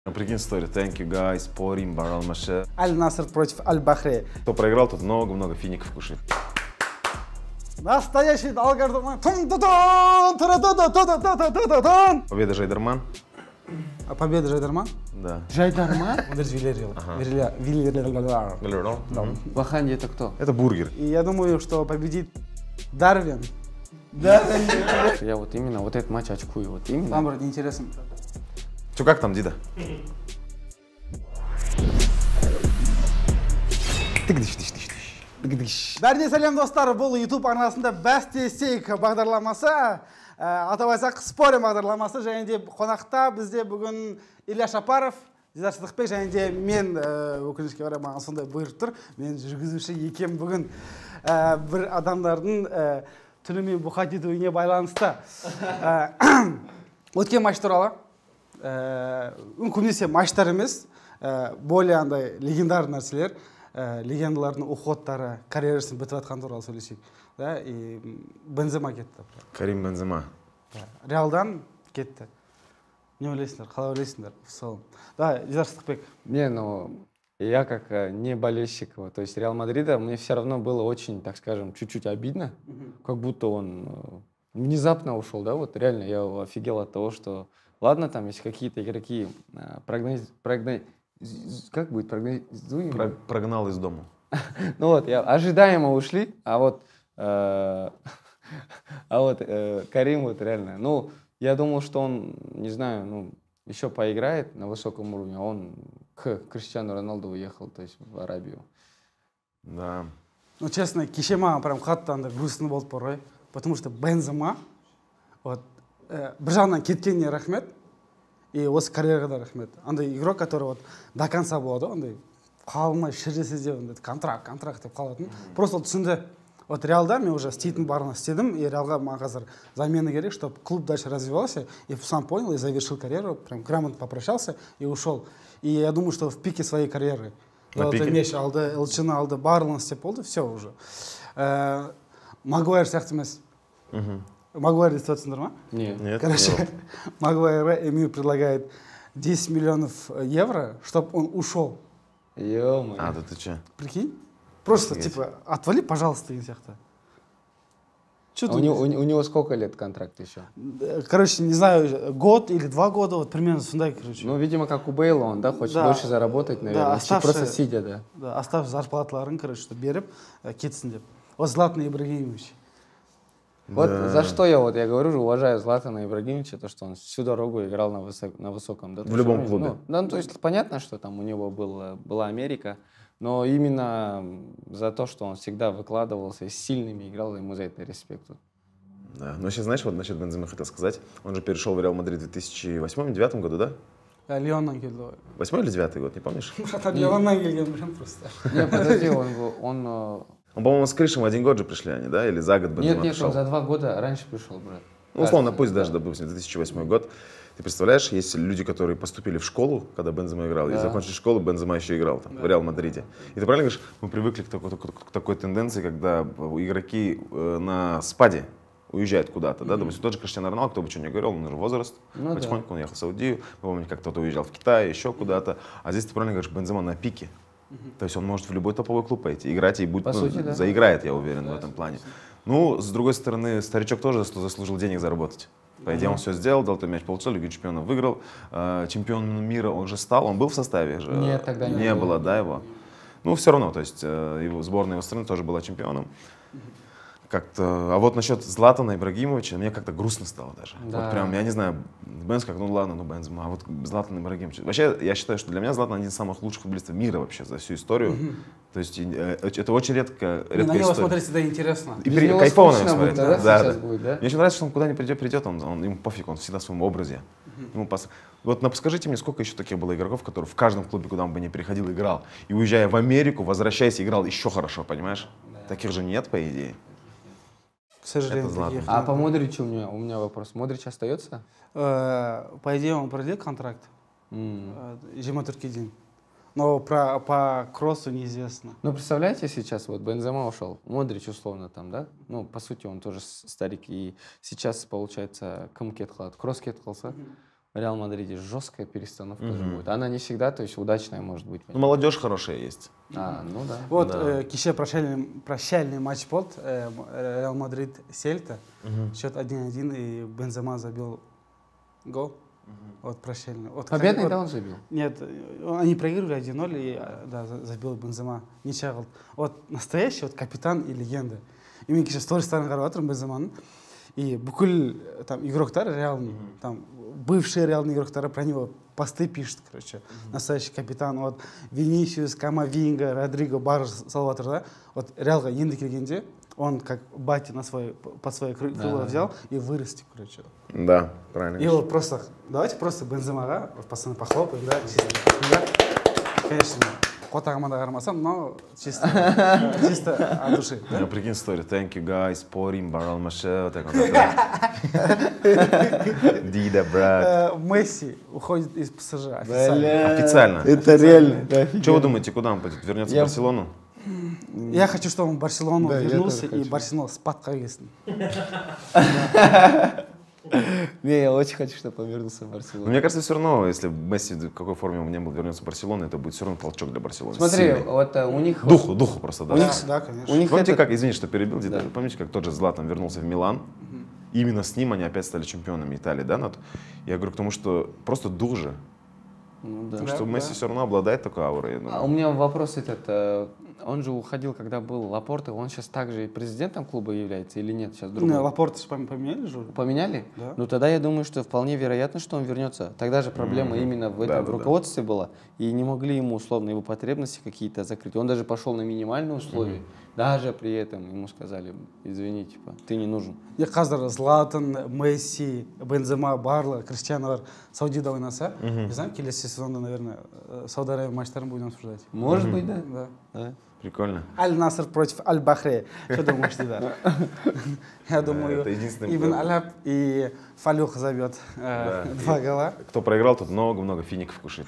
Прикинь, история. Thank you, guys. Спорим, Баралмаше. Аль-Наср против Аль-Бахри. Кто проиграл, тот много-много фиников кушает. Настоящий Алгардаман. Победа Жайдарман. А победа Жайдарман? Да. Жайдарман? Он из Вильярреал. Ваханди это кто? Это бургер. И я думаю, что победит Дарвин. Я вот именно вот этот матч очкую. Вот именно. Вам вроде интересно. Че, как там, Дида? Бәріне сәлем достар, бұл YouTube арнасында бәстесейік бағдарламасы, атап айтсақ спорим бағдарламасы, және де қонақта бізде бүгін Илья Шапаров, Дидар Сыдықбек, және де мен өкінішке орай маған сондай бұйырып тұр. Мен жүргізуші екем бүгін бір адамдардың түнімен бұқат етуіне байланысты. Өткен матч туралы, көбінесе матчтар емес, более андай легендарный нәрселер, легендалардың уходтары, карьерасын бітіп жатқан туралы сөйлесейік. И Бензема кетті. Карим Бензема. Реалдан кетті. Не ойлайсыңдар, қалай ойлайсыңдар? Да, Дидар Сыдықбек. Не, ну, я как не болельщик, то есть Реал Мадрида, мне все равно было очень, так скажем, чуть-чуть обидно, как будто он внезапно ушел, да, вот реально я офигел от того, что, ладно, там есть какие-то игроки, как будет прогнозируемо? Прогнал из дома. Ну вот, ожидаемо ушли, а вот Карим вот реально, ну, я думал, что он, не знаю, ну, еще поиграет на высоком уровне, а он к Криштиану Роналду уехал, то есть в Арабию. Да. Ну, честно, кеше маған прям қатты андай грустно болды порой, потому что Бензема, вот, бір жағынан кеткеніне рахмет, и осы карьераға да рахмет. Андай игрок, который вот до конца болады, андай қалмай шіресіз деп, контракт деп қалатын. Просто түсінді, вот Реалда мен уже істейтін барын істедім, и Реалға маған қазір замена керек, чтобы клуб дальше развивался, и сам понял, и завершил карьеру, прям грамотно попрощался и ушел. И я думаю, что в пике своей карьеры. Золотой меч алды, Элчина алды, барлығын істеп болды, все уже. Магуайр сияқты емес. Магуайр естіп отырсыңдар ма? Нет. Короче, Магуайр ему предлагает 10 миллионов евро, чтобы он ушел. Ё-моё. А, да ты че? Прикинь? Просто, Офигеть. типа, отвали, пожалуйста, из сияқты. У него сколько лет контракт еще? Короче, не знаю, год или 2 года, вот примерно сюда, короче. Ну, видимо, как у Бейла, он, да, хочет больше заработать, наверное, просто сидя, да. Да, оставь зарплатларын, короче, что беріп, кетсін деп. Вот Златан Ибрагимович. Вот за что я говорю же, уважаю Златана Ибрагимовича, то, что он всю дорогу играл на высоком. Да, в любом клубе. Ну, то есть понятно, что там у него была Америка, но именно за то, что он всегда выкладывался и с сильными играл, ему за это респект. Да, но сейчас, знаешь, вот насчет Бенземы хотел сказать. Он же перешел в Реал Мадрид в 2008-2009 году, да? Леоннан келді. 8 или 9 год, не помнишь? Леоннан келген білем просто. Нет, подожди, Он, по-моему, с Кришем в один год же пришли они, да? Или за год Бензема Нет, пришел? он за 2 года раньше пришел, брат. Ну, условно, пусть даже, допустим, 2008 год. Ты представляешь, есть люди, которые поступили в школу, когда Бензема играл, и закончили школу, Бензема еще играл там, в Реал Мадриде. И ты правильно говоришь, мы привыкли к такой тенденции, когда игроки на спаде уезжают куда-то, да, допустим, тот же Криштиану Роналду, кто бы что ни говорил, он уже возраст, потихоньку он ехал в Саудию, мы помним, как кто-то уезжал в Китай, еще куда-то, а здесь ты правильно говоришь, Бензема на пике, то есть он может в любой топовый клуб пойти, играть и будет, заиграет, я уверен, в этом плане. Ну, с другой стороны, старичок тоже заслужил денег заработать. По идее, он все сделал, золотой мяч получил, Лигу чемпионов выиграл, чемпионом мира он же стал, он был в составе же? Нет, тогда не было, да, его? Ну, все равно, то есть его сборная его страны тоже была чемпионом. Как-то, а вот насчет Златана Ибрагимовича, мне как-то грустно стало даже. Да. Вот прям, я не знаю, Бенз как, ну ладно, ну Бензема, а вот Златан Ибрагимович. Вообще, я считаю, что для меня Златан один из самых лучших футболистов мира вообще за всю историю. То есть это очень редкая На него история. смотреть всегда интересно. И кайфово на него смотреть. Да, Да. будет, да? Мне очень нравится, что он куда ни придет, ему пофиг, он всегда в своем образе. Вот скажите мне, сколько еще таких было игроков, которые в каждом клубе, куда он бы ни приходил, играл. И уезжая в Америку, возвращаясь, играл еще хорошо, понимаешь? Таких же нет, по идее. К сожалению. А по Модричу у меня вопрос. Модрич остается? По идее, он продлил контракт. 24 день. Но по Кроссу неизвестно. Ну, представляете, сейчас вот Бензема ушел, Модрич условно там, да? Ну, по сути, он тоже старик. И сейчас, получается, кім кетіп қалады? Кросс кетіп қалса, в Реал Мадриде жесткая перестановка же будет. Она не всегда, то есть удачная может быть. Ну, молодежь хорошая есть. Ну да. Вот кеше прощальный матч был, Реал Мадрид Сельта, счет 1-1, и Бензема забил гол. Вот прощальный. Вот, Победный, да, он забил? Нет, они проигрывали 1-0, и да, забил Бензема. Ничья был. Вот настоящий вот капитан и легенда. И мен кеше стористарын қарап жатырмын Бенземаның. И бүкіл там игроктар реальный, там бывшие реальные игроктары про него посты пишут, короче. Настоящий капитан. Вот Винисиус, Камавинга, Родриго, Барж, Салватор, да? Вот Реалға енді келгенде он как батя под свое крыло взял и вырастил, короче. Да, правильно. И вот просто, давайте просто Бенземаға, пацаны, похлопаем, да, чисто. Да? Конечно, қотағыма да қарамасам, но чисто от души. Да? Прикинь историю. Thank you guys, Порим, Барал Маше, так вот. Дида, брат. Месси уходит из ПСЖ официально. Официально. Это реально. Что вы думаете, куда он пойдет? Вернется в Барселону? Я хочу, чтобы он в Барселону вернулся и Барселона спадқа келсін. Не, я очень хочу, чтобы он вернулся в Барселону. Мне кажется, все равно, если Месси в какой форме он не был, вернется в Барселону, это будет все равно толчок для Барселоны. Смотри, Сильный. вот у них... Духу просто, да. Да, конечно. У них Помните, это... как, извини, что перебил, Дида, помните, как тот же Златан вернулся в Милан? Именно с ним они опять стали чемпионами Италии, да? Я говорю к тому, что просто дух же. Ну, да. Потому что Месси все равно обладает такой аурой. А у меня вопрос этот, он же уходил, когда был Лапорте, он сейчас также и президентом клуба является или нет? Сейчас другой. Лапорта поменяли же? Поменяли? Да. Ну тогда я думаю, что вполне вероятно, что он вернется. Тогда же проблема именно в этом руководстве была. И не могли ему условно его потребности какие-то закрыть. Он даже пошел на минимальные условия. Даже при этом ему сказали, извини, типа, ты не нужен. Я қазір Златан, Месси, Бензема, барлығы Криштианалар Саудияда ойнаса, не знаю, келесі сезонда, наверное, Сауд Аравия матчтарын будем обсуждать. Может быть, да. Да. Прикольно. Аль-Наср против Аль-Бахре. Что думаешь, да? Я думаю, Ибн Аляб и Фалюх забьет 2 гола. Кто проиграл, тот много-много фиников кушает.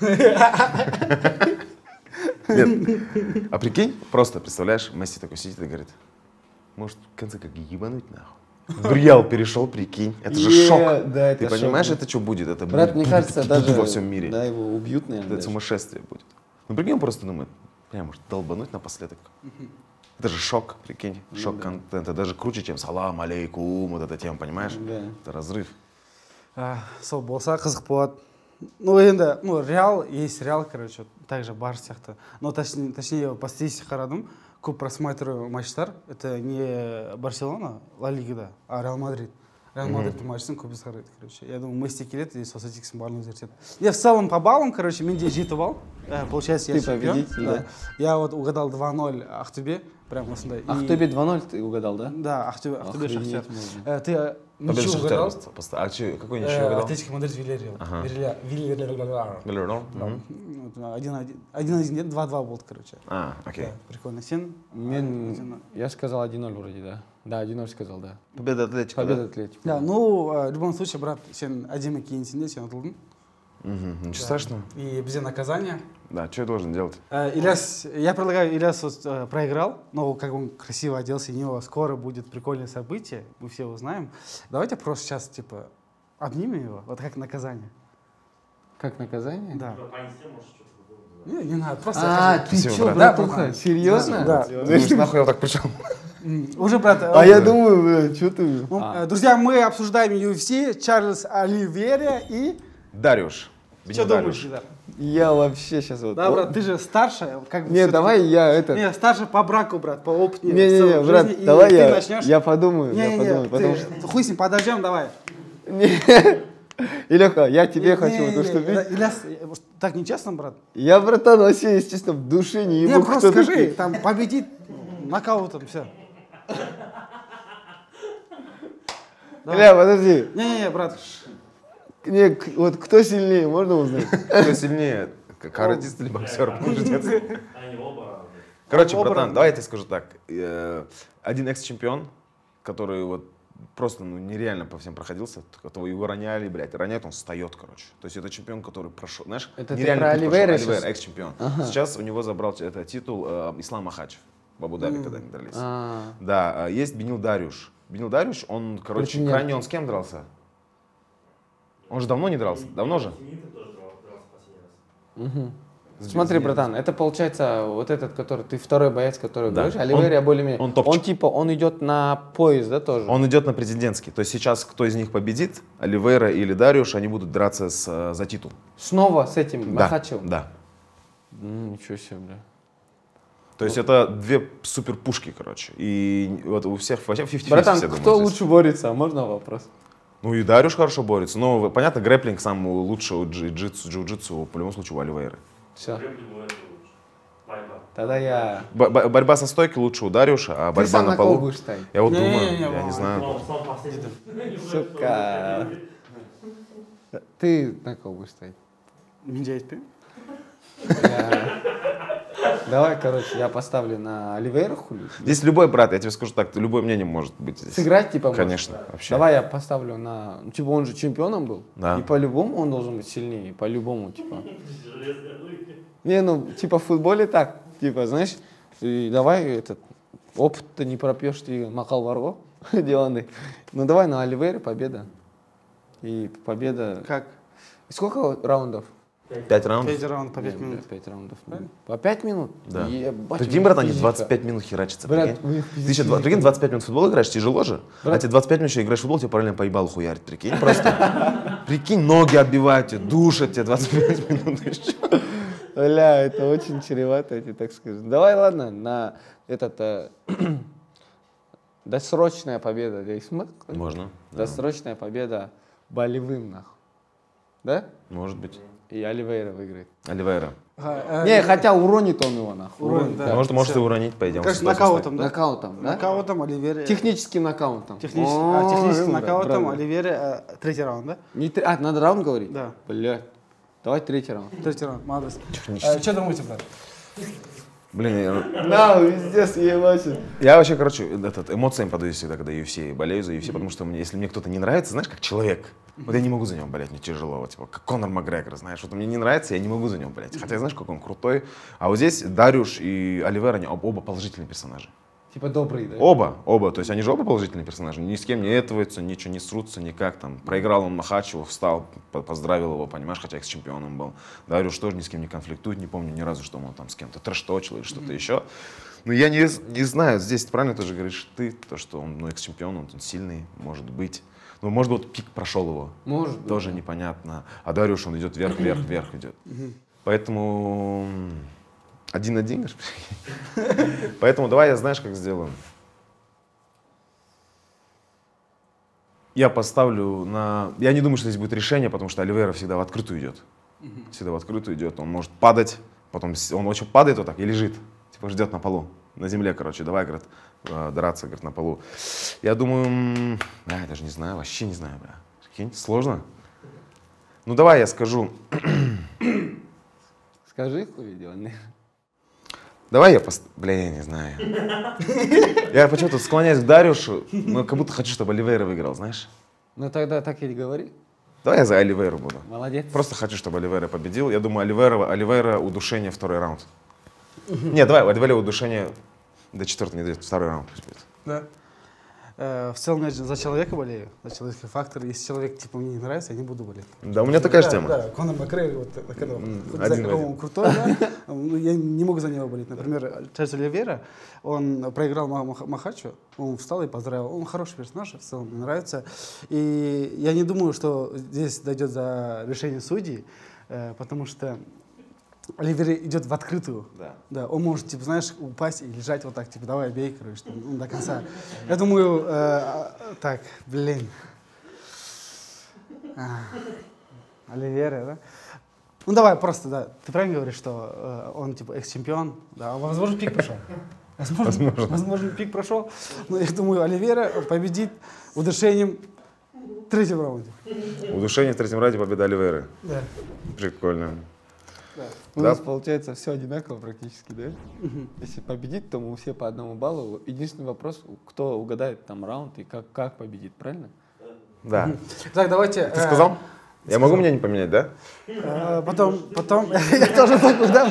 Нет. А прикинь, просто представляешь, Месси такой сидит и говорит, может, в конце как ебануть нахуй. В Реал перешел, прикинь. Это же шок. Да, это Ты понимаешь, это что будет? Это брат, будет, мне кажется, даже во всем мире. Да, его убьют, наверное. Это сумасшествие будет. Ну, прикинь, он просто думает, прям может долбануть напоследок. Это же шок, прикинь. Шок контента. Даже круче, чем салам алейкум, вот эта тема, понимаешь? Да. Это разрыв. Сол болса қызық болады. Ну, енді, Реал, есть Реал, короче, также Барс сияқты. Но точнее, по статистике қарадым, көп просматриваемый матчтар, это не Барселона, Ла Лигада, а Реал Мадрид. Реал Мадридтің матчын көп қарайды, короче. Я думаю, Месси келеді и сол статистикасын барлығын зерттеді. Я в целом по баллам, короче, менде 7 балл. Получается, я чемпион. Да. Я вот угадал 2-0 Ақтөбе, прям осындай. Ақтөбе 2-0 ты угадал, да? Да, Ақтөбе Шахтер. Ты Победа ничего Шахтера. угадал? А какой ничего угадал? Атлетико Мадрид Вильяреал. Галерон? 1-1 нет, 2-2 болды, короче. Окей. Да, прикольно. Сен? Я сказал 1-0 вроде, да. Да, 1-0 сказал, да. Победа Атлетико, Победа Атлетико. Да, ну, в любом случае, брат, сен әдемі киінсің, сен ұтылдың. Ничего страшного. И без наказания. Да, что я должен делать? Ильяс, я предлагаю, Ильяс вот, проиграл, но как он красиво оделся, у него скоро будет прикольное событие, мы все узнаем. Давайте просто сейчас, типа, обнимем его, вот как наказание. Как наказание? Да. Не надо, просто... Ты Спасибо, что, брат. братуха, серьезно? Да. Думаешь, нахуй я так пришел? Уже, брат... А я думаю, что ты... Друзья, мы обсуждаем UFC, Чарльз Оливейра и... Дарюш. Что думаешь, да? Я вообще сейчас вот... Да, брат, ты же старше, как бы... Не, давай я это... Не, старше по браку, брат, по опыту. Не, брат, давай я подумаю, потому что... Хуй с ним, подождем, давай. Илюха, я тебе хочу уступить. Ильяс, так нечестно, брат? Я, братан, вообще, если честно, в душе не ебу. Не, просто скажи, там победит нокаутом, все. Илья, подожди. Не, брат. Не, вот кто сильнее, можно узнать? Кто сильнее, каратист или боксер? Короче, братан, давай я тебе скажу так. Один экс-чемпион, который вот просто нереально по всем проходился, его роняли, блядь, роняют, он встает, короче. То есть это чемпион, который прошел, знаешь, это нереально ты про Оливейра Оливейра, экс-чемпион. Сейчас у него забрал этот титул Ислам Махачев в Абу-Даби, когда они дрались. Да, есть Бенил Дарюш. Бенил Дарюш, он, короче, крайне он с кем дрался? Он же давно не дрался? Давно же? Смотри, братан, это получается вот этот, который ты второй боец, который Да. говоришь, Оливейра более-менее. он топчик. Он типа, он идет на пояс, да, тоже? Он идет на президентский. То есть сейчас кто из них победит, Оливейра или Дариуш, они будут драться за титул. Снова с этим Да, Махачевым? да. Ничего себе, бля. То есть это две супер пушки, короче. И вот у всех вообще 50-50, Братан, все думают кто здесь. лучше борется? Можно вопрос? Ну и Дариуш хорошо борется. Но понятно, грэпплинг самый лучший у джиу-джитсу, по любому случаю у Оливейры. Все. Тогда я... Борьба со стойки лучше у Дариуша, а Ты борьба сам на на кого полу... будешь ставить? Я вот Не, думаю, не, я не знаю. Сука. Ты на кого будешь ставить? Минджайспи. Давай, короче, я поставлю на Оливейру хули. Здесь любой, брат, я тебе скажу так, любое мнение может быть здесь. Сыграть, типа, может? Конечно, вообще. Давай я поставлю на... Ну, типа, он же чемпионом был. Да. И по-любому он должен быть сильнее. По-любому, типа. Не, ну, типа, в футболе так. Типа, знаешь, и давай этот... Опыт-то не пропьешь, ты макал варго деланный. Ну, давай на Оливейре победа. И победа... Как? Сколько раундов? 5 раундов? 5 раундов по 5 минут. 5 раундов. По 5 минут? Да. Ебать, Прикинь, у них брат, они физика. 25 минут херачатся. Брат, Прикинь. у них Прикинь, 25 минут в футбол играешь, тяжело же. Брат. А тебе 25 минут еще играешь в футбол, тебе параллельно поебал хуярить. Прикинь, просто. Прикинь, ноги отбивают тебе, душат тебе 25 минут еще. Бля, это очень чревато, я тебе так скажу. Давай, ладно, на этот... досрочная победа. Здесь Можно. Досрочная победа болевым, нахуй. Да? Может быть. И Оливейра выиграет. Оливейра. Не, хотя уронит он его, нахуй. Уронит, да. Может и уронить, по идее. он Как ситуацию нокаутом, да? Нокаутом, да? Нокаутом, Оливейра. Техническим нокаутом. Техническим О, нокаутом, брат. Оливейра. Третий раунд, да? Надо раунд говорить? Да. Бля. Давай третий раунд. Третий раунд, молодец. Технически. Что думаете, брат? Блин, На, везде съебачит. я вообще, короче, эмоциями подаюсь всегда, когда UFC, болею за UFC, потому что если мне кто-то не нравится, знаешь, как человек, вот я не могу за него болеть, мне тяжело, вот, типа, как Конор Макгрегор, знаешь, вот мне не нравится, я не могу за него болеть, хотя знаешь, как он крутой, а вот здесь Дариуш и Оливейра, они оба положительные персонажи. Типа добрый, да? Оба, то есть они же оба положительные персонажи, ни с кем не этоваются, ничего не срутся, никак там. Проиграл он Махачеву, встал, поздравил его, понимаешь, хотя экс-чемпионом был. Дариуш тоже ни с кем не конфликтует, не помню ни разу, что он там с кем-то трэш-точил или что-то еще. Но я не знаю, здесь правильно тоже говоришь ты, то, что он экс-чемпион, он сильный, может быть. Ну, может быть, пик прошел его. Может быть. Тоже непонятно. А Дариуш, он идет вверх идет. Поэтому 1-1. Поэтому давай я, знаешь, как сделаю. Я поставлю на... Я не думаю, что здесь будет решение, потому что Оливейра всегда в открытую идет. Всегда в открытую идет. Он может падать, потом он очень падает вот так и лежит. Типа ждет на полу. На земле, короче. Давай, говорит, драться, говорит, на полу. Я думаю... я даже не знаю, вообще не знаю, бля. Прикинь, сложно. Ну, давай я скажу. Скажи, хуй деланный. Давай я Бля, я не знаю. Я почему-то склоняюсь к Дариушу, но как будто хочу, чтобы Оливейра выиграл, знаешь? Ну тогда так и говори. Давай я за Оливейру буду. Молодец. Просто хочу, чтобы Оливейра победил. Я думаю, Оливейра удушение второй раунд. Нет, давай, Оливейра удушение до 4-й не дойдет, второй раунд пусть будет. Да. В целом я за человека болею, за человеческий фактор. Если человек типа мне не нравится, я не буду болеть. Да, у меня такая же тема. Да, Конор Макгрегор, вот когда один в он один. крутой, да, ну, я не могу за него болеть. Например, Чарльз Оливейра, он проиграл Махачу, он встал и поздравил. Он хороший персонаж, в целом мне нравится. И я не думаю, что здесь дойдет за решение судей, потому что Оливейра идет в открытую. Да. Да, он может, типа, знаешь, упасть и лежать вот так, типа, давай бей, короче, там, до конца. Я думаю, так, блин. Оливейра, да? Ну давай просто, да. Ты правильно говоришь, что он, типа, экс-чемпион, да, возможно, пик прошел. Возможно, пик прошел. Но я думаю, Оливейра победит удушением в третьем раунде. Удушение в третьем раунде, победа Оливейры. Да. Прикольно. У нас получается все одинаково практически, да? Если победит, то мы все по одному баллу. Единственный вопрос, кто угадает там раунд и как победит, правильно? Да. Так, давайте... Ты сказал? Я могу мнение поменять, да? Потом, я тоже так, да?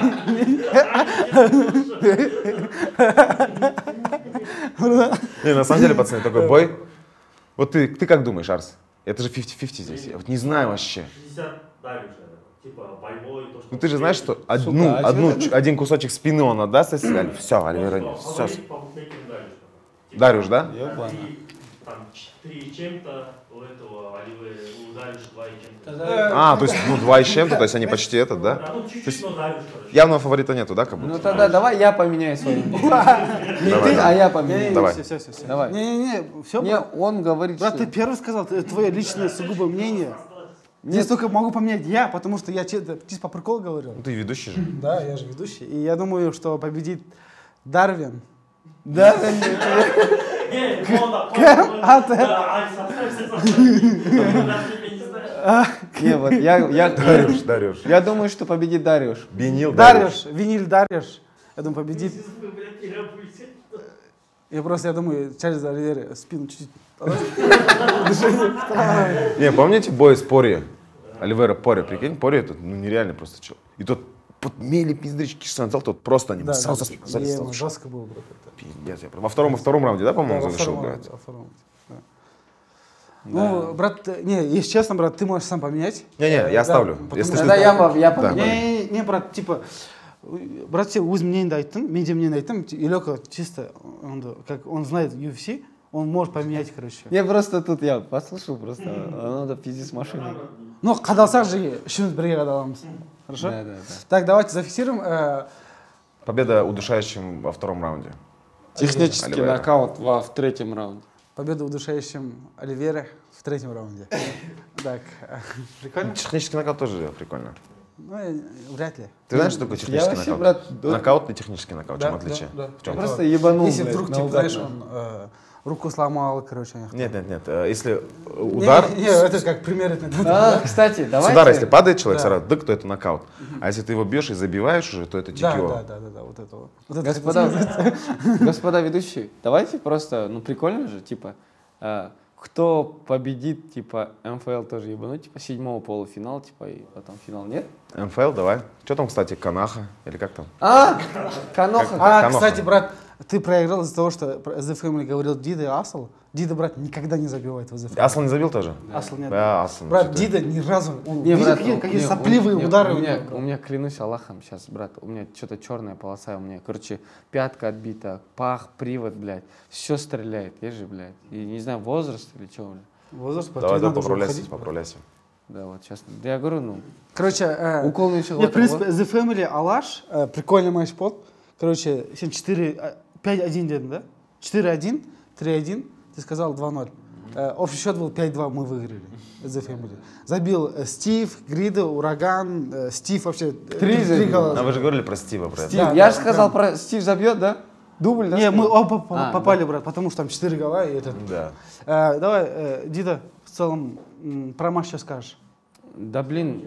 Не, на самом деле, пацаны, такой бой. Вот ты как думаешь, Арс? Это же 50-50 здесь. Я вот не знаю вообще. 60 Дарюша. Типа больной, то, что... Ну ты же знаешь, что один кусочек спины он отдаст, если все, Оливера нет. Все. Дарюш, да? Там 4 чем-то у этого Оливера, у Дарюша 2 чем-то. А, то есть, 2 с чем-то, то есть они почти этот, да? Да, ну чуть-чуть, но Дарюш, короче. Явного фаворита нету, да, как будто? Ну тогда давай я поменяю свою. Не ты, а я поменяю. Давай. Все. Давай. Не, все, Не, он говорит, брат, ты что... первый сказал, это твое личное сугубо мнение. Здесь только могу поменять я, потому что я чисто по приколу говорил. Ну ты ведущий же. Да, я же ведущий. И я думаю, что победит Дарвин. Дарвин. Не, Не, вот я... Дарюш. Я думаю, что победит Дарюш. Винил Дарюш. Виниль Дарьяш. Я думаю, победит. Я думаю, Чарльз Оливера спину чуть-чуть. Не, помните бой с Порье? Оливера Порье, прикинь, Порье это нереально просто чел. И тот под мели пиздрички сантал, тот просто не сразу залез. Жестко было, брат. Пиздец, я во втором раунде, да, по-моему, завершил играть? Ну, брат, не, если честно, брат, ты можешь сам поменять. Не, я оставлю. Тогда я поменяю. Не, брат, типа, брат, все өз мнение айттым, мен де мнение айттым, Илёка чисто, как он знает UFC, он может поменять, короче. Я просто тут, я послушал просто, надо пиздец машиной. Ну, қадалсақ же, үшеуміз бірге қадаламыз. Хорошо? Да. Так, давайте зафиксируем. Победа удушающим во втором раунде. Технический Оливера. нокаут в третьем раунде. Победа удушающим Оливера в третьем раунде. Так, прикольно? Технический нокаут тоже прикольно. Ну, вряд ли. Ты знаешь, что такое Я технический вообще, нокаут? брат, Нокаут и технический нокаут, в чем отличие? Да. В чем? Просто ебанул, Если блядь, вдруг, типа, наугад. знаешь, он руку сломал, короче. Нет. Если удар, Не, это как пример. Кстати, с давайте... удара, если падает человек Да. сразу, дык, то это нокаут. А если ты его бьешь и забиваешь уже, то это Да, TKO. вот это вот. Господа ведущие, давайте просто, ну прикольно же, типа, кто победит, типа, МФЛ тоже ебануть, типа, 7-го полуфинал, типа, и потом финал, нет? МФЛ, давай. Что там, кстати, Канаха? Или как там? Каноха. А, Каноха. кстати, брат, ты проиграл из-за того, что The Family говорил Дида и Асл. Дида, брат, никогда не забивает в The Family. Асл не забил тоже? Асл нет. Да, Асл. Брат, что-то- Дида ни разу. Он, Не, видишь, брат, какие не, сопливые удары у меня, него, у меня, клянусь Аллахом, сейчас, брат, у меня что-то черная полоса, у меня, короче, пятка отбита, пах, привод, блядь, все стреляет, я же, блядь, и не знаю, возраст или что, блядь. Возраст, Давай, надо уже поправляйся, уходить. поправляйся. Да, вот сейчас, я говорю, ну, Короче, укол не еще не, в принципе, The Family Алаш, прикольный матчпот. Короче, 5-1 дедім, да? 4-1, 3-1, ты сказал 2-0. Общий счет был 5-2, мы выиграли. The Family. Забил Стив, Грида, Ураган, Стив вообще три гола. А вы же говорили про Стива, про это. Стив, Да, я да, же сказал прям. про Стив забьет, да? Дубль, да? Не, мы оба А, попали, брат, потому что там 4 гола и этот. Да. Давай, Дида, в целом, про матч что скажешь? Да, блин,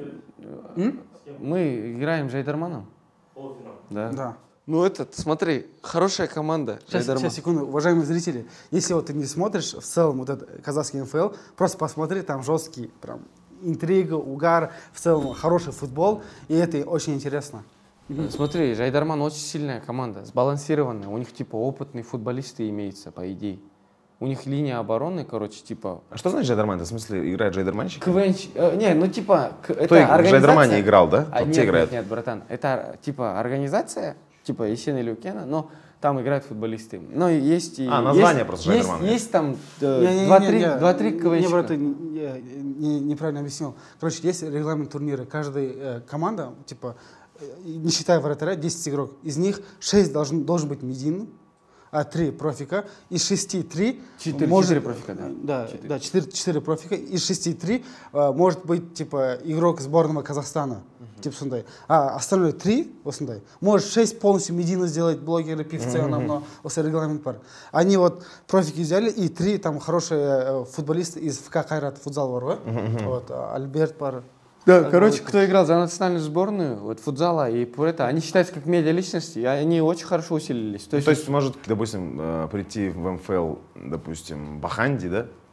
мы играем с Жайдарманом. Да. Да. Ну этот, смотри, хорошая команда. Сейчас, секунду, уважаемые зрители, если вот ты не смотришь в целом вот этот казахский НФЛ, просто посмотри, там жесткий, прям интрига, угар, в целом хороший футбол, и это очень интересно. Смотри, Жайдарман очень сильная команда, сбалансированная. У них типа опытные футболисты имеются, по идее. У них линия обороны, короче, типа... А что значит Джайдарман? Это в смысле играет Джайдарманщик? КВН... не, ну типа... Кто в Джайдармане играл, да? Кто Нет, играет? нет, братан. Это типа организация, типа Есен или Укена, но там играют футболисты. Но есть и... название есть, просто Жайдармана. есть там Не-не-не-не, 2-3 КВНщика. Не, брат, ты неправильно объяснил. Короче, есть регламент турнира. Каждая команда, типа, не считая вратаря, 10 игрок. Из них 6 должен быть медийным, а 3 профика. Из 6 3 4 профика, да. Да, 4 профика. Из 6 3 может быть, типа, игрок сборного Казахстана. Типа сондай. А остальное 3, осындай. Может 6 полностью медийно сделать блогеры, певцы, но регламент бар. Они вот профики взяли, и 3 там хорошие футболисты из ФК Кайрат футзал бар, вот, Альберт бар. Да, короче, кто играл за национальную сборную, вот футзала и это, они считаются как медиа-личности, и они очень хорошо усилились. То есть может, допустим, прийти в МФЛ, допустим, Баханди, да?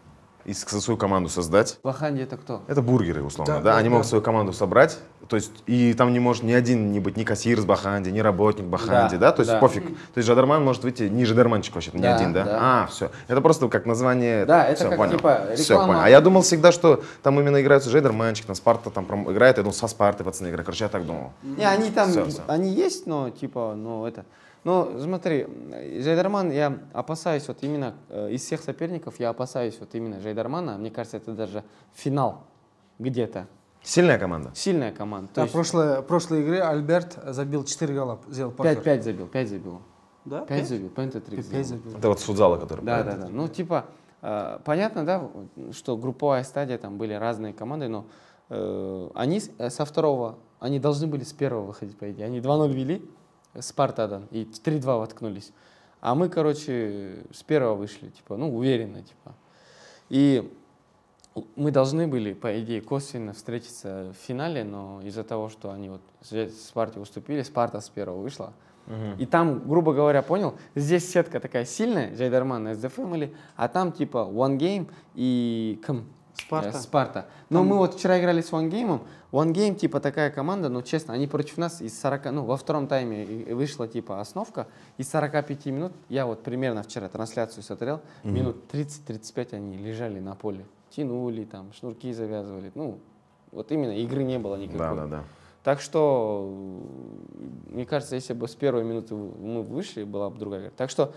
свою команду создать. Баханди это кто? Это бургеры, условно, Да, да? да, Они да. могут свою команду собрать, то есть, и там не может ни один не быть ни кассир с Баханди, ни работник Баханди, Да, да? То есть да. пофиг. То есть Жайдарман может выйти не Жайдарманчик вообще, не Да, один, да? да. А, все. Это просто как название. Да, это Всё, как, понял. типа, Всё, реклама. понял. А я думал всегда, что там именно играются Жайдарманчик, там Спарта там играет, я думал, со Спарты пацаны играют. Короче, я так думал. Не, они там, Всё. они есть, но типа, ну это. Ну, смотри, Жайдарман, я опасаюсь вот именно из всех соперников, я опасаюсь вот именно Жайдармана. Мне кажется, это даже финал где-то. Сильная команда. Сильная команда. Да, в прошлой игре Альберт забил 4 гола, сделал покер. 5 забил, 5 забил. Да? 5 забил, пентатрик 5 забил. забил. Это вот Судзала, который. Да, да, да. Ну, типа, понятно, да, что групповая стадия, там были разные команды, но они со второго, они должны были с первого выходить, по идее. Они 2-0 вели, Спартадан, и 3-2 воткнулись. А мы, короче, с первого вышли, типа, ну, уверенно, типа. И мы должны были, по идее, косвенно встретиться в финале, но из-за того, что они вот Спарте уступили, Спарта с первого вышла. И там, грубо говоря, понял, здесь сетка такая сильная, Жайдарман, SD Family, а там типа One Game и Спарта. Но мы вот вчера играли с One Game. One Game типа такая команда, но честно, они против нас из 40, ну во втором тайме вышла типа основка, из 45 минут, я вот примерно вчера трансляцию смотрел, минут 30-35 они лежали на поле, тянули там, шнурки завязывали, ну вот именно игры не было никакой. Да, да, да. Так что, мне кажется, если бы с первой минуты мы вышли, была бы другая игра. Так что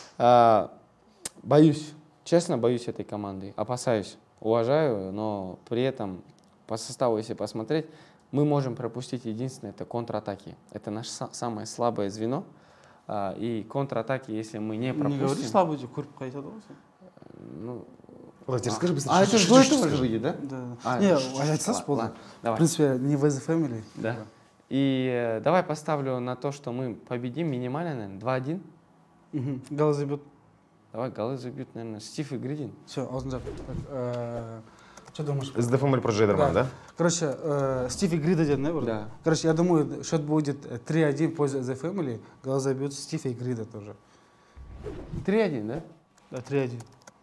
боюсь, честно боюсь этой команды, опасаюсь, уважаю, но при этом по составу, если посмотреть, мы можем пропустить единственное, это контратаки. Это наше самое слабое звено. И контратаки, если мы не пропустим... Не говори слабый, көріп қайтады ғой сен. Ну, Владимир, скажи быстро. а это же до этого же выйдет, да? Да. Не, айтсаңшы болды. Ладно, В давай. принципе, не в Family. Да. И давай поставлю на то, что мы победим минимально, наверное, 2-1. Гол забьет. Давай, голы забьют, наверное, Стив и Гридин. Все, Алтынжап. Что думаешь? SD Family против Жайдарман, да? Короче, Стив и Грида дед, наверное? Да. Короче, я думаю, счет будет 3-1 в пользу The Family. Гол забьют Стив и Грида тоже. 3-1, да? Да, 3-1.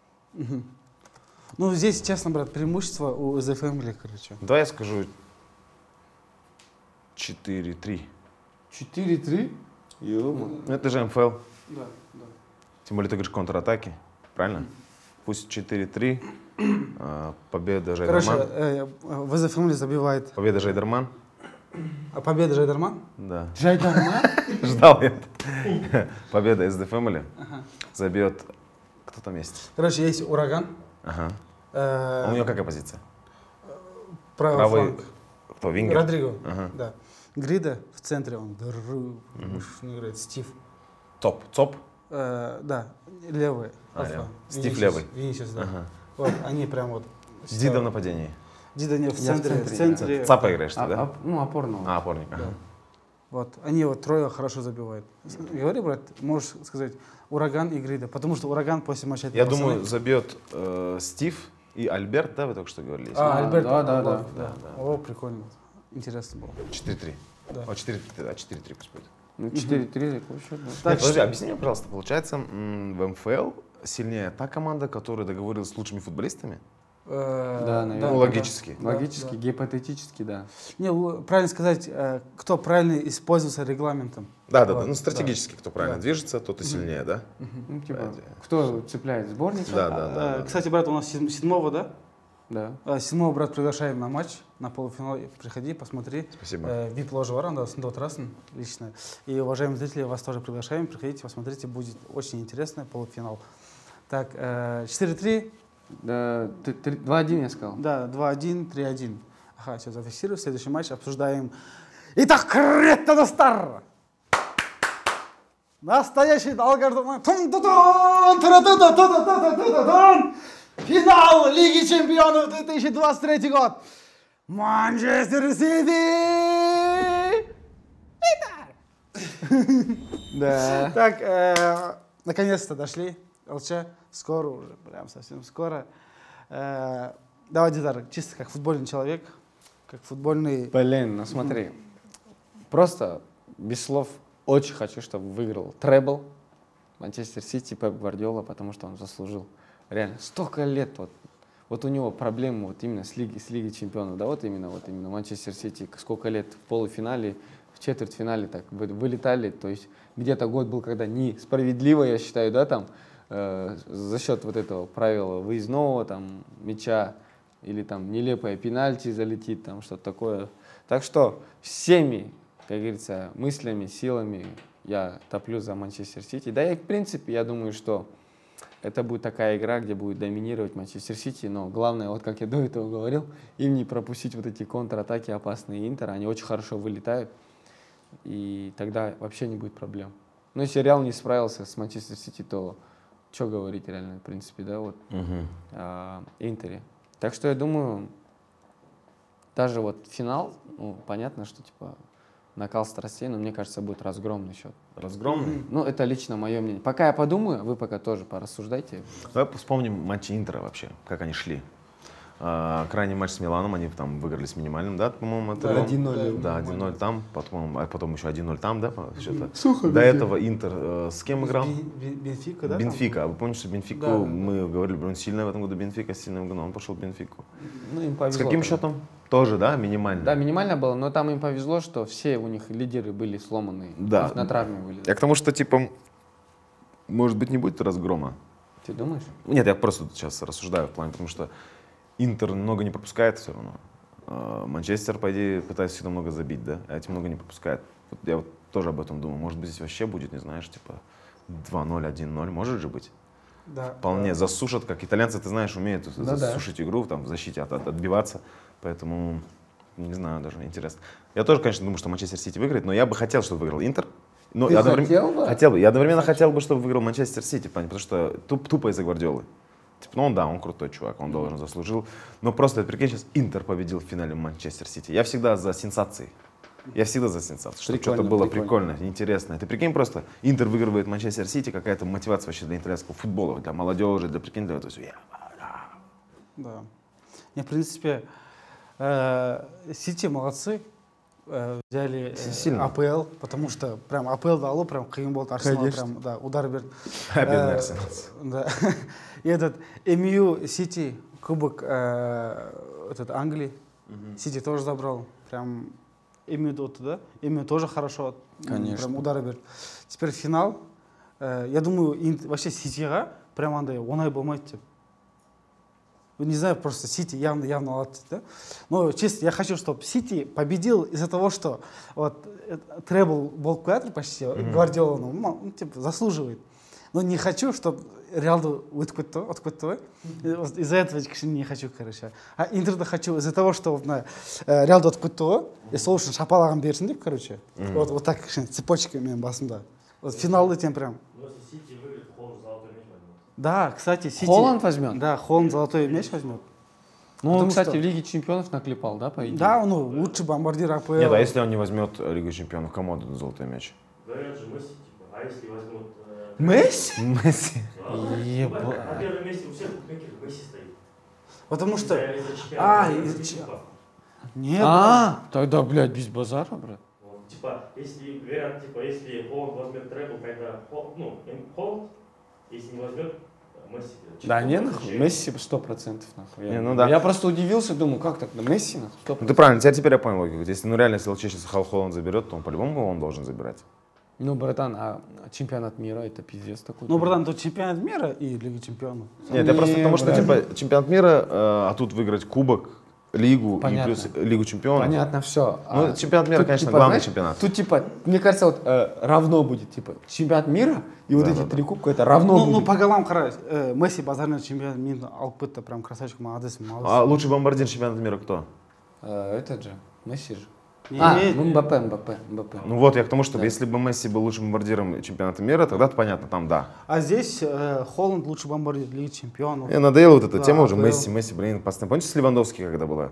Ну, здесь, честно, брат, преимущество у The Family, короче. Давай я скажу 4-3. 4-3? Ё-моё. Ну, это же МФЛ. Да, да. Тем более ты говоришь контратаки, правильно? Пусть 4-3. Победа Короче, Жайдарман. в The Family забивает. Победа Жайдарман. А победа Жайдарман? Да. Жайдарман? Ждал я. Победа SD Family. Забьет. Кто там есть? Короче, есть Ураган. Ага. А у него какая позиция? Правый Правый. фланг. Кто? Вингер? Родриго. Ага. Да. Грида в центре, он играет. Стив. Топ. ЦОП? Да, левый. левый. Стив левый. Винисиус, да. Ага. Вот, они прям вот. Дида в нападении. Дида не в Я в центре. В центре, центре. ЦАПа играешь ты, да? Ну, опорного. А, опорник. Ага. Вот, они вот трое хорошо забивают. Говори, брат, можешь сказать Ураган и Грида, потому что Ураган после матча... Я думаю, забьет Стив и Альберт, да, вы только что говорили? Альберт. Да. О, прикольно. Интересно было. 4-3. Да. О, 4-3 пусть будет. Ну, 4-3 такой счет, да. Нет, подожди, объясни мне, пожалуйста, получается, в МФЛ сильнее та команда, которая договорилась с лучшими футболистами? Да, наверное. Ну, логически. Да, Логически, да. гипотетически, да. Не, правильно сказать, кто правильно используется регламентом. Да. Вот, Ну, стратегически, кто правильно Да. движется, тот и сильнее, да? Ну, типа, кто цепляет сборник? Да. Кстати, брат, у нас 7-го, да? Да. 7-го, брат, приглашаем на матч, на полуфинал. Приходи, посмотри. Спасибо. VIP-ложа Варанда, лично. И, уважаемые зрители, вас тоже приглашаем. Приходите, посмотрите, будет очень интересно, полуфинал. Так, 4-3. Да, 2-1 я сказал. Да, 2-1, 3-1. Ага, все, зафиксирую. Следующий матч обсуждаем. Итак, Крета Достар! Настоящий долгожданный финал Лиги Чемпионов 2023 год. Манчестер Сити! Да. Так, наконец-то дошли. ЛЧ, скоро уже, прям совсем скоро. Давай, Дидар, чисто как футбольный человек, как футбольный... Блин, ну смотри. Просто без слов очень хочу, чтобы выиграл требл Манчестер Сити, Пеп Гвардиола, потому что он заслужил. Реально, столько лет вот вот у него проблемы вот именно с Лигой чемпионов, да, вот именно Манчестер Сити, сколько лет в полуфинале, в четвертьфинале так вылетали, то есть где-то год был, когда несправедливо, я считаю, да, там, за счет вот этого правила выездного, там, мяча, или там нелепое пенальти залетит, там, что-то такое. Так что всеми, как говорится, мыслями, силами я топлю за Манчестер Сити. Да и в принципе, я думаю, что это будет такая игра, где будет доминировать Манчестер Сити, но главное, вот как я до этого говорил, им не пропустить вот эти контратаки опасные Интера, они очень хорошо вылетают, и тогда вообще не будет проблем. Но если Реал не справился с Манчестер Сити, то что говорить реально, в принципе, да, вот Интере. Так что я думаю, даже вот финал, ну, понятно, что типа накал страстей, но мне кажется, будет разгромный счет. Разгромный? Ну, это лично мое мнение. Пока я подумаю, вы пока тоже порассуждайте. Давай вспомним матчи Интера вообще, как они шли. Крайний матч с Миланом, они там выиграли с минимальным, да, по-моему, это 1-0. Да, 1-0 там, потом еще 1-0 там, да, что-то. До этого Интер с кем играл? Бенфика, да? Бенфика. А вы помните, что Бенфику, Да. мы говорили, он сильная в этом году, Бенфика сильная, но он пошел в Бенфику. Ну, им повезло. С каким тогда. счетом? Тоже, да, минимально? Да, минимально было, но там им повезло, что все у них лидеры были сломаны. Да. На травме были. Я к тому, что, типа, может быть, не будет разгрома. Ты думаешь? Нет, я просто сейчас рассуждаю в плане, потому что Интер много не пропускает все равно. Манчестер, по идее, пытается всегда много забить, да? А эти много не пропускает. Вот я вот тоже об этом думаю. Может быть, здесь вообще будет, не знаешь, типа 2-0, 1-0, может же быть? Да. Вполне засушат, как итальянцы, ты знаешь, умеют да. засушить игру, там, в защите отбиваться. Поэтому, не знаю, даже интересно. Я тоже, конечно, думаю, что Манчестер Сити выиграет, но я бы хотел, чтобы выиграл Интер. Но Ты я хотел бы? Хотел бы. Я одновременно хотел бы, чтобы выиграл Манчестер Сити, потому что тупо из-за Гвардиолы. Типа, ну он крутой чувак, он должен, заслужил. Но просто, прикинь, сейчас Интер победил в финале Манчестер Сити. Я всегда за сенсации. Я всегда за сенсацию, чтобы что-то было прикольно, интересно. Ты прикинь просто, Интер выигрывает Манчестер Сити, какая-то мотивация вообще для итальянского футбола, для молодежи, для прикинь, для этого всего. Да. Не, в принципе, Сити молодцы. Взяли Сильно. АПЛ, потому что прям АПЛ дало, прям қиын болды, Арсенал прям, да, удар берді. Бедный Арсенал. Да. И этот МЮ Сити, кубок этот Англии, Сити тоже забрал. Прям МЮ доты, да? МЮ тоже хорошо. Конечно. Прям удары берді. Теперь финал. Я думаю, вообще Ситиға прям андай оңай болмайды деп. Не знаю, просто Сити явно алады, да? Но честно, я хочу, чтобы Сити победил из-за того, что вот требл болып келатыр почти, Гвардиоланың, ну, типа, заслуживает. Но не хочу, чтобы Реалды өтіп кетті ғой. Из-за этого не хочу, короче. А Интерді хочу из-за того, что Реалды өтіп кетті ғой, и сол үшін шапалағын берсін деп, короче. Вот так цепочка менің басымда. Вот финалды тем прям. Но если Сити выиграет, Холланд золотой мяч возьмет. Да, кстати, Сити... Холланд возьмет? Да, Холланд золотой мяч возьмет. Ну, он, кстати, что- в Лиге чемпионов наклепал, да, по идее? Да, ну, лучший бомбардир АПЛ. Нет, а если он не возьмет Лигу чемпионов, кому отдадут золотой мяч? Говорят же Месси, типа, а если возьмут... Месси? Месси. Ебать. На первом месте у всех букмекеров Месси стоит. Потому что... Из-за чемпионата. из-за Нет. Тогда, блядь, без базара, брат. Вот, типа, если говорят, типа, если Холланд возьмет требл, тогда Холланд, если не возьмет, Месси. Да не, нахуй, Месси 100% нахуй. Не, ну да. Я просто удивился, думаю, как так, Месси нахуй, 100%. Ну ты правильно, теперь я понял логику. Если реально, если ЛЧ сейчас Холланд заберет, то он по-любому он должен забирать. Ну, братан, а чемпионат мира это пиздец такой. Ну, братан, тут чемпионат мира и Лига чемпионов. Нет, я просто потому, что брат. типа чемпионат мира, а тут выиграть кубок, лигу Понятно. и плюс Лигу чемпионов. Понятно, все. Ну, чемпионат мира, конечно, главный чемпионат. Тут, типа, мне кажется, вот равно будет, типа, чемпионат мира и вот Да, эти да, три кубка, это равно Ну, будет. по голам қарай, Месси базарный чемпионат мира алып кетті, прям красавчик, молодец, молодец. А лучший бомбардир чемпионата мира кто? Этот же, Месси же. Не, Ну, Мбаппе. Ну вот, я к тому, что Да. если бы Месси был лучшим бомбардиром чемпионата мира, тогда понятно, там да. А здесь Холланд лучший бомбардир Лиги чемпионов. Мне надоела вот эта Да, тема уже, АПЛ. Месси, блин, постоянно. Помните, с Левандовски когда была?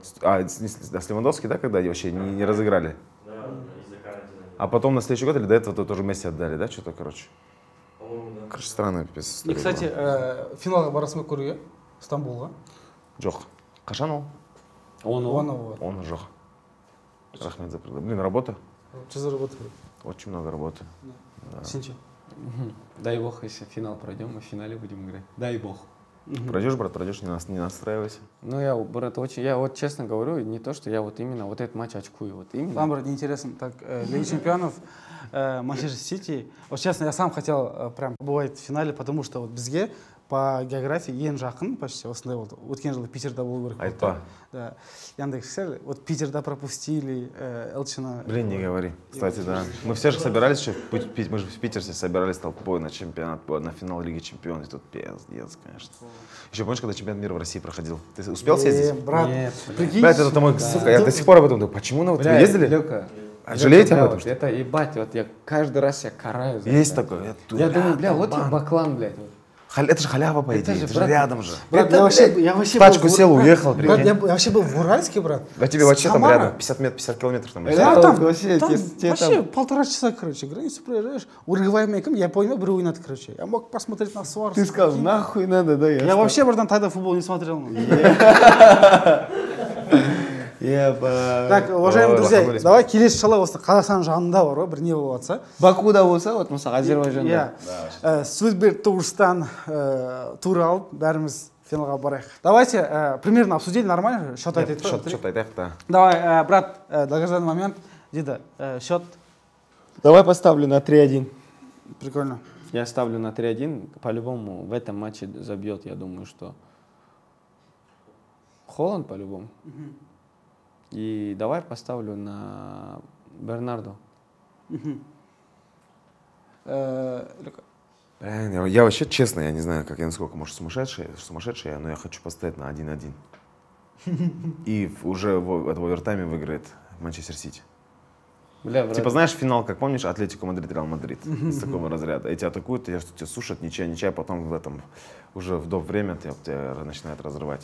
С Левандовски, да, когда вообще не разыграли? Да, из-за карантина. А потом на следующий год или до этого тоже Месси отдали, да, что-то, короче? По-моему, да. Короче, странная пипец. И, кстати, финалға барасың ба көруге? Стамбулға. Жоқ. Қашан ол? Он Он жоқ. Рахмет за предложение. Блин, работа? Что работает? Очень много работы. Сенче. Дай бог, если финал пройдем, мы в финале будем играть. Дай бог. Пройдешь, брат, пройдешь, не настраивайся. Ну, я, брат, я вот честно говорю, не то, что я вот именно вот этот матч очкую. Вот именно. Там, брат, интересно, так, Лига чемпионов, Манчестер Сити. Вот честно, я сам хотел прям побывать в финале, потому что вот бізге по географии ең жақын почти осындай болды. Өткен жылы Питерда болу керек болды. Айтпа. Да. Яндекс, вот Питерда пропустили, Элчина. Блин, не говори. Кстати, да. Мы все же собирались еще, мы же в Питере все собирались толпой на чемпионат, на финал Лиги чемпионов. И тут пиздец, конечно. Еще помнишь, когда чемпионат мира в России проходил? Ты успел съездить? Брат, Нет, прикинь. Блядь, это мой, сука, я до сих пор об этом думаю. Почему на вот вы ездили? Лёка, Жалеете бля, об этом? вот это ебать, вот я каждый раз себя караю за Есть это. такое. Я думаю, бля, вот тебе Баклан, блядь. Вот. Это же халява, по идее, же, это же брат, рядом же. Брат, я вообще в тачку был в сел, брат, уехал, брат, прикинь. я вообще был в Уральске, брат. А тебе вообще там Самара. рядом, 50 километров там. Да, Да, там вообще, там тебе вообще 1,5 часа, короче, границу проезжаешь, урываемый я понял, брюй надо, короче. Я мог посмотреть на Суарес. Ты сказал, нахуй надо, да? Я вообще, братан, тогда футбол не смотрел. Так, уважаемые друзья, лоханулись. давай келесі жылы осы Қазақстан жанында бар ғой, бір не болып жатса. Бакуда болса, вот мысалы Азербайжанда. Иә. Судьбы Турстан тур алып, бәріміз финалға барайық. Давайте примерно обсудили, нормально? Счет айтайық. Что-то айтайық, да. Давай, брат, долгожданный момент. Дейді, счет. Давай поставлю на 3-1. Прикольно. Я ставлю на 3-1. По-любому в этом матче забьет, я думаю, что Холланд по-любому. И давай поставлю на Бернардо. Я вообще, честно, я не знаю, как я насколько, может, сумасшедший, но я хочу поставить на 1-1. И уже в овертайме выиграет Манчестер Сити. Бля, брат. Типа, знаешь, финал, как помнишь, Атлетико Мадрид, Реал Мадрид, из такого разряда. Эти атакуют, тебя сушат, ничья, потом в этом, уже в доп. Время тебя начинает разрывать.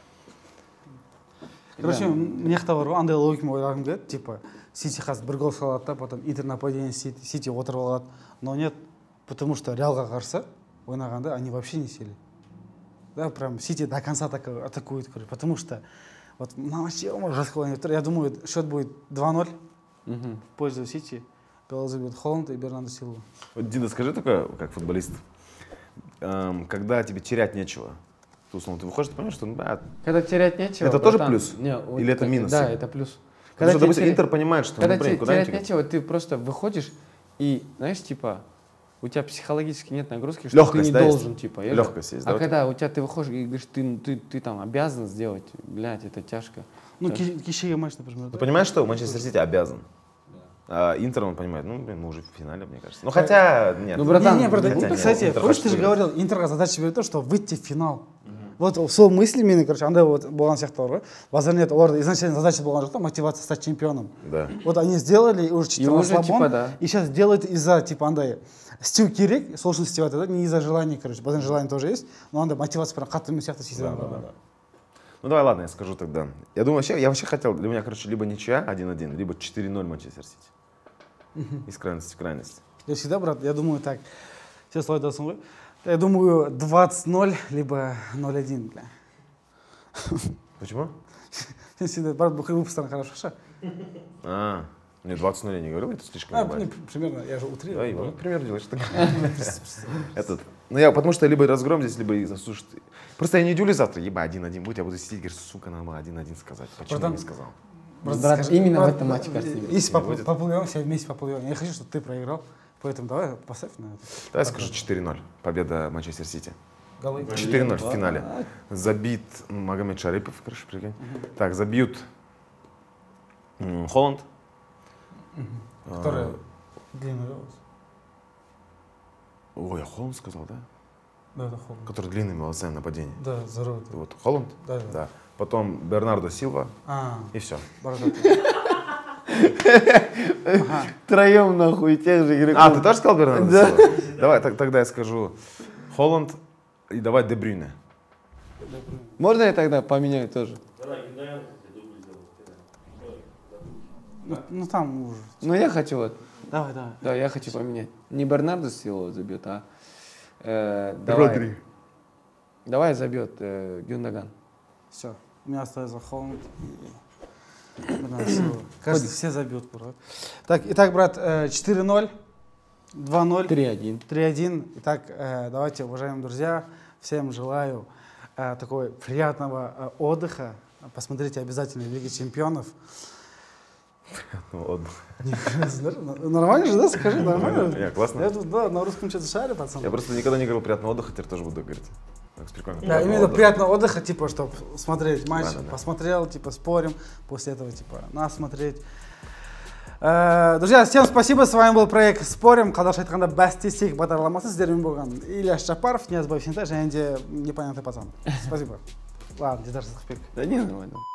Короче, мне бар ғой, андай логикамен ойлағым келеді, типа, Сити қазір бір гол салады да, потом Интер нападение Сити отырып алады. Но нет, потому что Реалға қарсы ойнағанда они вообще не сели. Да, прям Сити до конца атакует, потому что вот на вообще жестко. Я думаю, счет будет 2-0 в пользу Сити. Голы забьет Холланд и Бернардо Силва. Вот, Дида, скажи такое, как футболист, когда тебе терять нечего, то, условно, ты выходишь, ты понимаешь, что Когда терять нечего. это тоже братан, плюс? Не, вот Или это минус? Да, это плюс. Потому что, тебе допустим, теря- Интер понимает, что Когда блин, тебе куда терять идти? нечего, ты просто выходишь и, знаешь, типа, у тебя психологически нет нагрузки, что Легкость, ты не да, есть? должен, типа. Легкость есть, да, А у тебя? когда у тебя ты выходишь и говоришь, ты там обязан сделать, блядь, это тяжко. Ну, кешегі матч, например. Ты понимаешь, что Манчестер Сити обязан? А Интер, он понимает, ну, блин, мы уже в финале, мне кажется. Ну, хотя, нет. Ну, братан, Не, хотя братан, нет, кстати, Интер помнишь, хочет ты же выиграть. говорил, Интерға задача береді, что выйти в финал. Вот сол мысли менің, короче, андай болған сияқты бар ғой. Базар нет, оларда изначально задача болған жоқ та, мотивация стать чемпионом. Да. Вот они сделали, и уже чуть расслабон, типа, да. и сейчас делают из-за, типа, андай, стил керек, сол үшін істеп жатыр да, не из-за желания, короче, базар желание тоже есть, но андай мотивация прям қатты емес сияқты сеземін. Ну, давай, ладно, я скажу тогда. Я думаю, я вообще хотел, для меня, короче, либо ничья 1-1, либо 4-0 Манчестер Сити. Из крайности в крайность. Я всегда, брат, я думаю так, все слова айтасың ғой. Я думаю 20-0, либо 0-1, бля. Почему? Я всегда, брат, бухай выпустан хорошо, ша? Мне 20-0 я не говорил, это слишком ебать. Примерно, я же утрирую. Ой, ну, пример делаешь. Ну, я потому что либо разгром здесь, либо и засушит. Просто я не идю ли завтра, еба 1-1 будет, я буду сидеть, говорить, сука, надо было 1-1 сказать. Почему я не сказал? Брат, именно в этом матче, кажется, не Если поплывем, все вместе поплывем. Я не хочу, чтобы ты проиграл, поэтому давай поставь на это. Давай скажу 4-0. Победа Манчестер Сити. Голы. 4-0 в финале. Забит Магомед Шарипов, короче, прикинь. Так, забьют Холланд. Который длинный волос. Ой, я Холланд сказал, да? Да, это Холланд. Который длинными волосами нападение. Да, здорово. Вот Холланд? Да. Да. Потом Бернардо Силва. И все. Бородатый. Втроем, нахуй, тех же игроков. Ты тоже сказал Бернардо Силва? Давай, тогда я скажу Холланд и давай Де Брюйне. Можно я тогда поменяю тоже? Ну там уже. Ну, я хочу вот. Давай. Да, я хочу поменять. Не Бернардо Силва забьет, а Родри. давай забьет Гюндаган. Все. У меня остается Холланд. Кажется, все забьют, брат. Так, итак, брат, 4-0, 2-0, 3-1. 3-1. Итак, давайте, уважаемые друзья, всем желаю такой приятного отдыха. Посмотрите обязательно Лиги Чемпионов. Ну, ладно. Нормально же, да? Скажи, нормально? Не, классно. Я тут, да, на русском что-то шарю, пацан. Я просто никогда не говорил приятного отдыха, теперь тоже буду говорить. Так, прикольно. Да, именно приятного отдыха, типа, чтобы смотреть матч, Да. посмотрел, типа, спорим, после этого, типа, нас смотреть. Друзья, всем спасибо, с вами был проект «Спорим», қазақша айтқанда бәстесек бағдарламасы, сіздермен болған Ильяс Жапаров, Ниязбаев Сентай, және де непонятный пацан. Спасибо. Ладно, Дидар Сыздықбек. Да не, нормально.